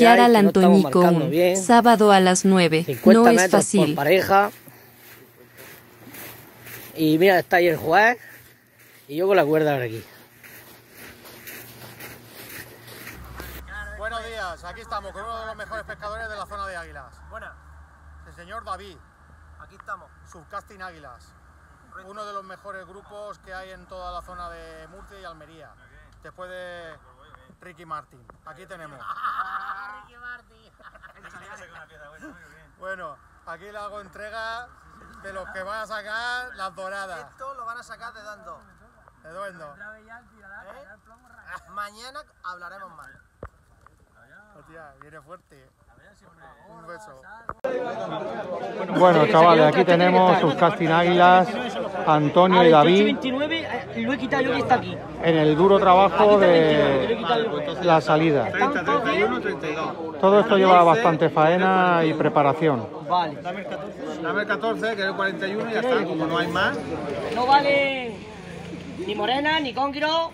pillar hay, al que no estamos Antoñico marcando un bien. sábado a las 9 50 no es metros fácil. por pareja. Y mira, está ahí el juez y yo con la cuerda ahora aquí. Buenos días, aquí estamos con uno de los mejores pescadores de la zona de Águilas. Buenas, El señor David, aquí estamos. Subcasting Águilas. Uno de los mejores grupos que hay en toda la zona de Murcia y Almería. Después de Ricky Martin. Aquí tenemos. Ricky Martin. Bueno, aquí le hago entrega de los que van a sacar las doradas. Esto lo van a sacar de dando. ¿De dónde? Mañana hablaremos más. Hostia, viene fuerte. Un beso. Bueno, chavales, aquí tenemos Subcasting Águilas, Antonio y David 29 lo he quitado yo que está aquí. en el duro trabajo de la salida. 30, 31, 32. Todo esto lleva bastante faena y preparación. Vale. Dame el 14, que es el 41 y ya está. Como no hay más. No vale ni morena, ni congro,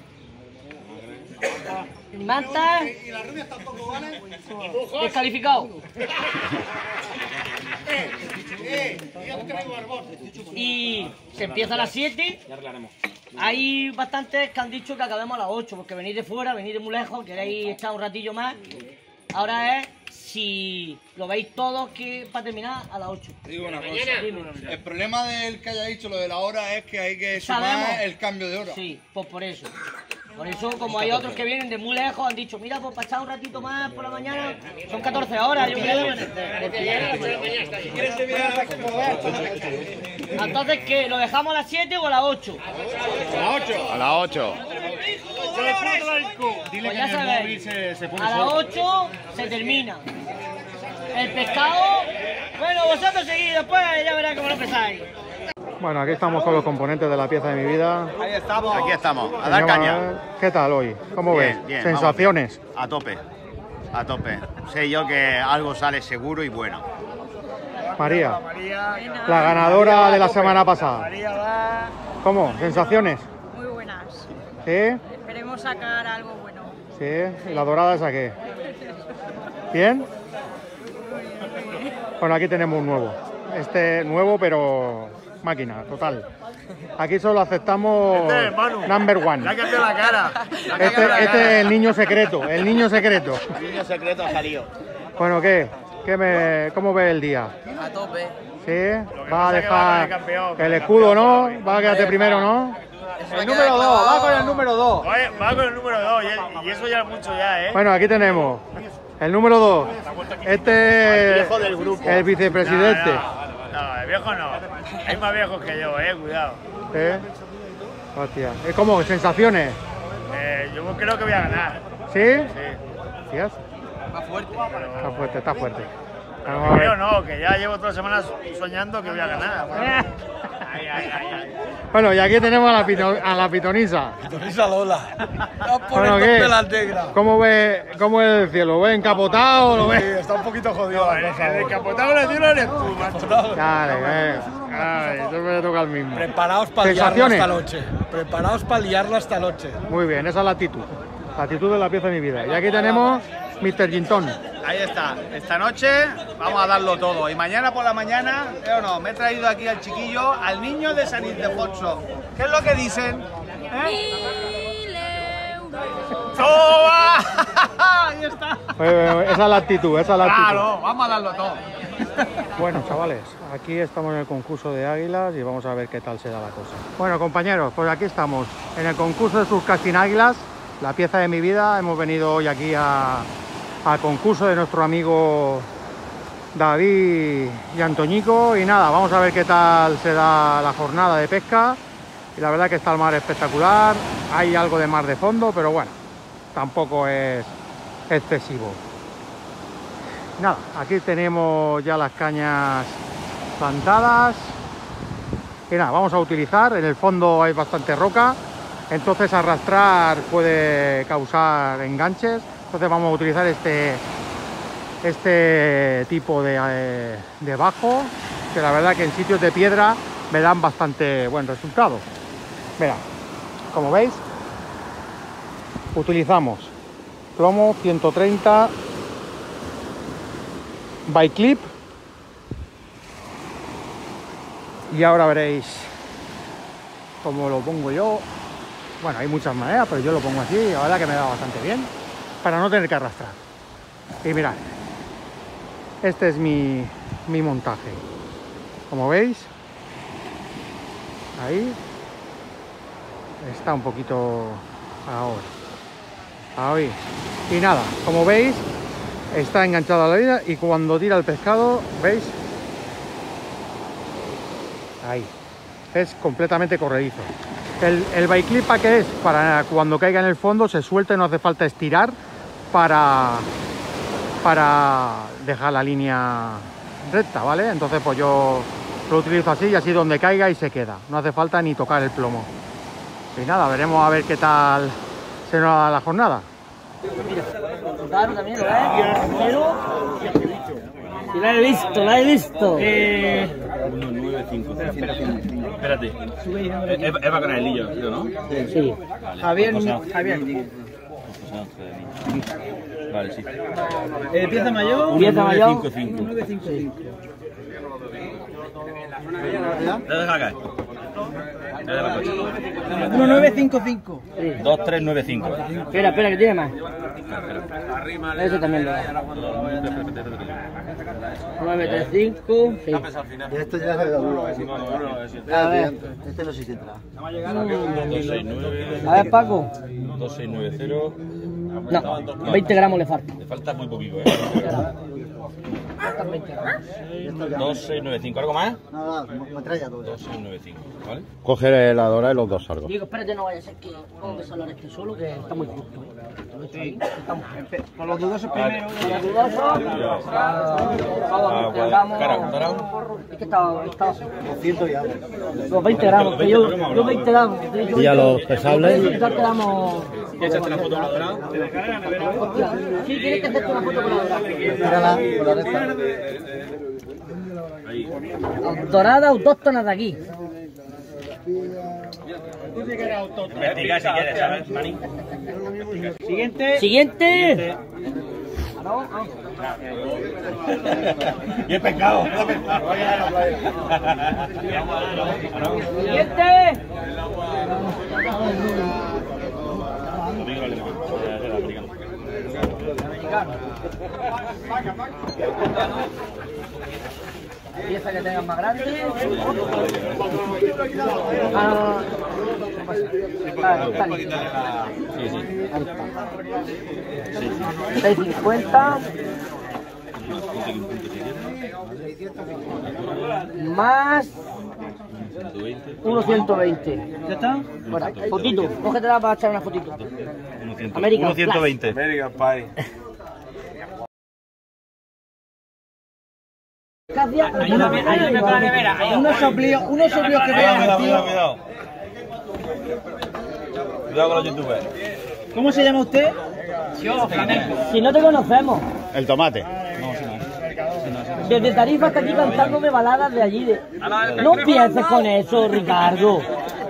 ni manta. Y las rubias tampoco valen. Descalificado. Y se empieza a las 7. Hay bastantes que han dicho que acabemos a las 8, porque venís de fuera, venís de muy lejos, queréis estar un ratillo más. Ahora es, si lo veis todos, que para terminar a las 8. Digo una cosa, el problema del que haya dicho lo de la hora es que hay que sumar ¿Sabemos? el cambio de hora. Sí, pues por eso. Por eso, como hay otros que vienen de muy lejos, han dicho, mira, pues para echar un ratito más por la mañana, son 14 horas, yo creo. Entonces, ¿qué? ¿Lo dejamos a las 7 o a las 8? A las 8. Pues ya sabéis, a las 8 se termina. El pescado, bueno, vosotros seguís después, ya verás cómo lo pesáis. Bueno, aquí estamos con los componentes de la pieza de mi vida. Aquí estamos, a dar Señor caña. Manuel, ¿qué tal hoy? ¿Cómo ves? Bien, ¿Sensaciones? vamos bien. A tope. Sé yo que algo sale seguro y bueno. María, la ganadora de la semana pasada. ¿Cómo? ¿Sensaciones? Muy buenas. ¿Sí? Esperemos sacar algo bueno. ¿Sí? ¿Y la dorada esa qué? ¿Bien? Bueno, aquí tenemos un nuevo. Este nuevo, pero máquina, total. Aquí solo aceptamos number one. Le ha cambiado la cara. Este es el niño secreto, el niño secreto. El niño secreto ha salido. Bueno, ¿cómo ves el día? A tope. ¿Sí? ¿Va a dejar el escudo, no? ¿Va a quedarte primero, no? El número 2, va con el número 2. Va con el número 2 y eso ya es mucho ya, ¿eh? Bueno, aquí tenemos el número 2. Este es viejo del grupo. el vicepresidente. No, el viejo no. Hay más viejos que yo, cuidado. ¿Sí? Hostia. ¿Cómo? ¿Sensaciones? Yo creo que voy a ganar. ¿Sí? Sí. ¿Hostias? Va fuerte. Está fuerte, está fuerte. Vamos a ver. Creo no, que ya llevo 3 semanas soñando que voy a ganar. Bueno, y aquí tenemos a la pitonisa. Pitonisa Lola. Bueno, ¿qué? ¿Cómo es el cielo? ¿Lo ves encapotado? ¿Lo ves? Está un poquito jodido. El descapotado del cielo eres tú, macho. Dale, ay, eso me toca el mismo. Preparaos para liarla esta noche. Preparaos para liarla esta noche. Muy bien, esa es la actitud. La actitud de la pieza de mi vida. Y aquí tenemos Mr. Gintón. Ahí está. Esta noche vamos a darlo todo. Y mañana por la mañana, o no, me he traído aquí al chiquillo, al niño de San Ildefonso. ¿Qué es lo que dicen? ¡Toma! Ahí está. Esa es la actitud, esa es la actitud. Claro, vamos a darlo todo. Bueno, chavales, aquí estamos en el concurso de Águilas y vamos a ver qué tal se da la cosa. Bueno, compañeros, pues aquí estamos en el concurso de Subcasting Águilas, la pieza de mi vida. Hemos venido hoy aquí al concurso de nuestro amigo David y Antoñico y nada, vamos a ver qué tal se da la jornada de pesca. Y la verdad que está el mar espectacular, hay algo de mar de fondo, pero bueno, tampoco es excesivo. Nada, aquí tenemos ya las cañas plantadas y nada, vamos a utilizar, en el fondo hay bastante roca, entonces arrastrar puede causar enganches, entonces vamos a utilizar este tipo de bajo, que la verdad que en sitios de piedra me dan bastante buen resultado. Mira, como veis, utilizamos plomo 130 bike clip. Y ahora veréis cómo lo pongo yo. Bueno, hay muchas maneras, pero yo lo pongo así, la verdad que me da bastante bien, para no tener que arrastrar. Y mirad, este es mi montaje. Como veis, ahí está un poquito ahí. Y nada, como veis, está enganchado a la línea y cuando tira el pescado, ¿veis? Ahí. Es completamente corredizo. El bike clip, ¿para qué es? Para cuando caiga en el fondo se suelte, no hace falta estirar para dejar la línea recta, ¿vale? Entonces pues yo lo utilizo así y así donde caiga y se queda. No hace falta ni tocar el plomo. Y nada, veremos a ver qué tal se nos da la jornada. Claro, también lo ves. Pero... sí, la he visto. 195. Espérate. Es para canelillo, ¿no? Sí. Javier. Vale, sí. Pieza mayor. 955. Deja caer. 1955. 2395. Espera, que tiene más. Ese también lo da. 935. Sí. Esto ya es de duro. A ver. Este no sé si entra. 269. A ver, Paco. 2690. No, 20 gramos le falta. Le falta muy poquito, 2695. ¿Algo más? Nada, me trae ya todo. 2695, ¿vale? Coge la dora y los dos salgos. Digo, espérate, no vaya a ser que ponga que salga este solo, que está muy justo. Sí. Con los dudosos primero. Con los dudosos. Es que estaba 200 y algo. los 20 gramos, que yo 20 gramos. Y a los pesables. Ya quedamos. ¿Quieres echarte la foto con la dorada? Sí, tienes que hacerte una foto con la dorada. Mírala, con la recta. Dorada autóctona de aquí. Investiga si quieres, ¿sabes, Mani? Siguiente. Y el pescado. Siguiente. Pieza que tengan más grande. Está listo. Sí. Ahí está. 650. Más 1,120. ¿Ya está? Bueno, fotito. Cógetela para echar una fotito. American 120. American Pie. Hay unos soplíos que vean. Cuidado. Cuidado con los youtubers. ¿Cómo se llama usted? Yo, Flamenco. Si no te conocemos. El tomate. Desde Tarifa hasta aquí cantándome baladas de allí. No empieces con eso, Ricardo.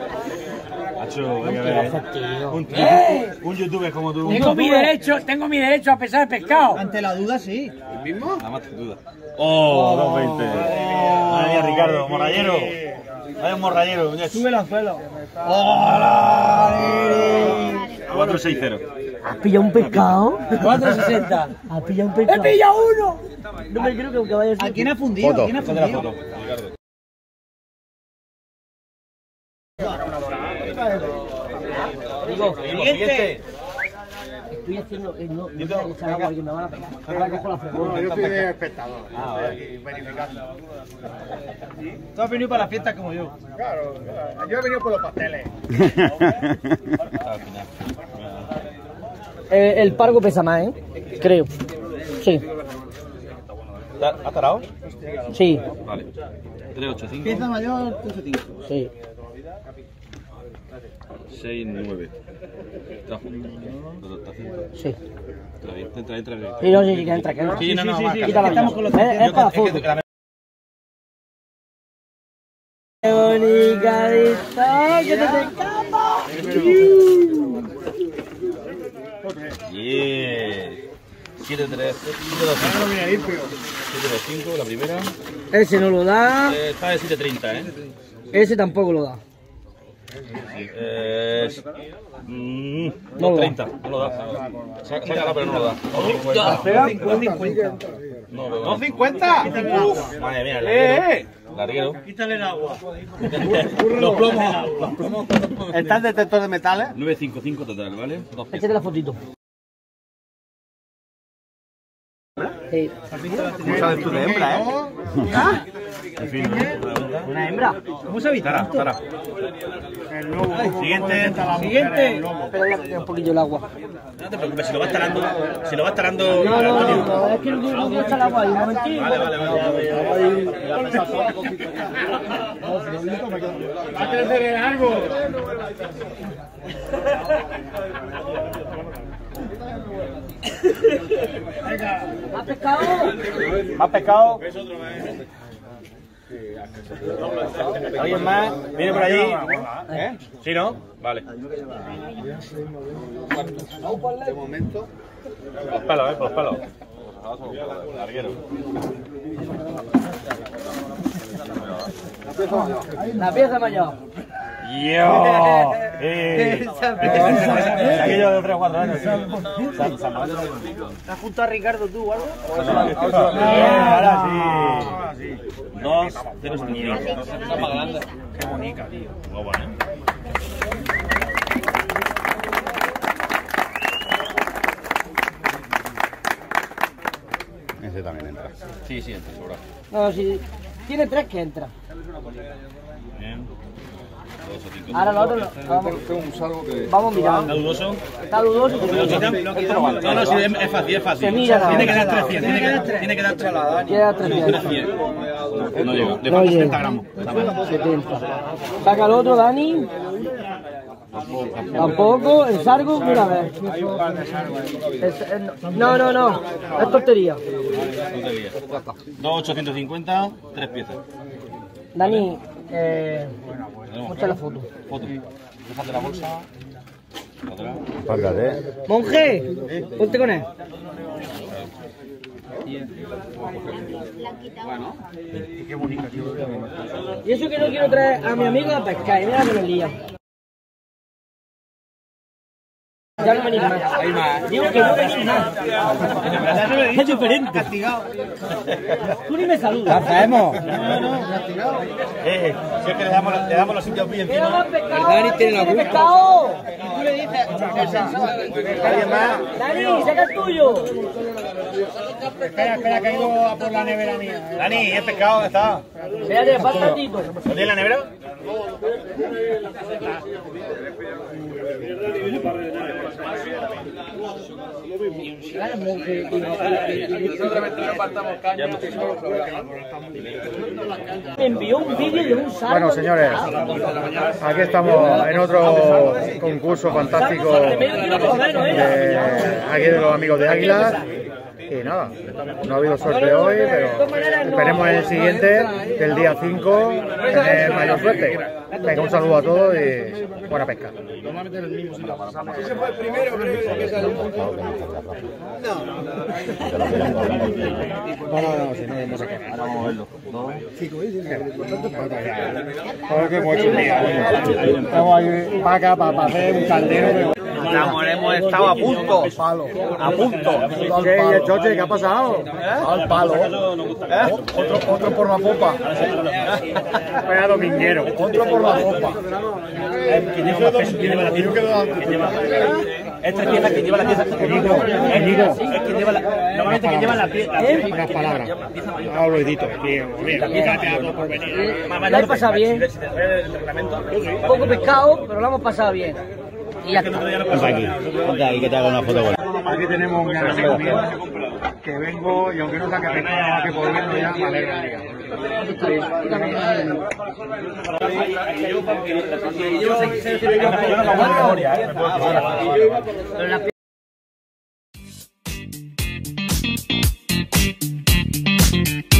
Un youtuber como tú. Tengo mi derecho a pesar el pescado. Ante la duda, sí. ¿El mismo? Nada más que duda. 220. Madre mía, Ricardo, morrayero. Vaya un morrayero. Sube el anzuelo. 460. ¿Has pillado un pescado? 460. ¿Has pillado un pescado? ¡He pillado uno! No me creo que vaya a ser. ¿A quién ha fundido? Foto. ¿A quién ha ¿Dónde la fundido? foto? Ricardo. Digo, Siguiente. estoy haciendo. No voy a echar agua que me van a pegar. Ahora cojo la fregona. Yo soy de espectador. Vale. Verificando. Tú has venido para las fiestas como yo. Claro, yo he venido por los pasteles. Al final. El pargo pesa más, ¿eh? Creo. Sí. ¿Has tarado? Sí. Vale. 385. Pieza mayor, 305. Sí. 69. Trajo. Sí. Entra. Sí, no, sí, que entra, que entra. Sí, no, Quítala ya. Es para foto. Monicadita, que te escapa. Yeah. 7-3. 7-2-5, la primera. Ese no lo da. Está de 7-30, ¿eh? Ese tampoco lo da. No, 30, no lo da. Sácala, pero no lo da. 50. No, 50. Madre mía, larguero. Quítale el agua. Los plomos. ¿Está el detector de metales? 955 total, ¿vale? Dos piezas. Échate la fotito. Sí. ¿Cómo sabes tú de hembra, En fin, ¿Una hembra? ¿Cómo se evita? Tara. Siguiente. Espera un poquillo el agua. No te preocupes, si lo vas talando. No, es que no quiero echar el agua ahí, un momentito. Vale. Va a crecer el árbol. ¿Has pescado? ¿Más pescado? ¿Alguien más? ¿Viene por allí? ¿Sí, no? Vale. De momento. Los pelos, por los pelos. Larguero. La pieza mayor. ¡Yo! Aquello de 3 o 4 años. ¿Te has juntado a Ricardo tú o algo? Ahora sí. 2-0-5. Está más grande. Qué bonita, tío. Muy bueno. Ese también entra. Sí, entra, sobra. No, si tiene 3 que entra. Bien. Ahora lo otro lo vamos mirando. ¿Está dudoso? Está dudoso. No, sí, es fácil. Se mira. Tiene que dar 300. Tiene que dar 300. Queda 300. No llega. Le No falta llega. 70 gramos. 70. Saca el otro, Dani. Tampoco. El sargo, mira a ver. No. Es tontería. 2.850, 3 piezas. Dani, mucha la foto. Déjate la bolsa. Págate. Monje, ponte con él. Qué bonita, tío. Y eso que no quiero traer a mi amigo a pescar, y mira que me lía. Ya no venís más. Digo que no venís más. Es diferente. Castigado. Tú ni me saludas. ¿Qué hacemos? Si es que le damos los sitios bien ¡Mira encima. más pescado! Dani tiene la culpa. pescado! Tú le dices, ¿Alguien más? Dani, saca el tuyo. espera, que ha ido a por la nevera mía. Dani, ¿es pescado? ¿Dónde está? Espérate, falta Tito. ¿Lo tienes en la nevera? Me envió un vídeo de un sargo. Bueno, señores, aquí estamos en otro concurso fantástico aquí de los amigos de Águilas. Y nada, no ha habido suerte hoy, pero esperemos en el siguiente, que el día 5, tener mayor suerte. Venga, un saludo a todos y buena pesca. Ese fue el primero, creo que salió. No, si no vamos a sacar. Ahora vamos a verlo. Joder, que hemos hecho un día. Estamos ahí para acá para hacer un caldero. Hemos estado a punto. A punto. ¿Qué, Choche? ¿Qué ha pasado? Al palo. Otro por la popa. Vaya dominguero. Otro por la popa. ¿Quién lleva la pieza? Es 3 piezas que lleva la pieza. Es quien lleva la... Normalmente quien lleva la pieza. Unas palabras. Hablo edito, tío. La pieza te da por venir. La hemos pasado bien. Un poco pescado, pero lo hemos pasado bien. Y ya está. Ponte aquí que te haga una foto con él. Aquí tenemos un gran amigo mío que vengo y aunque no saque pescado, que por viendo ya me alegra el día. Pero la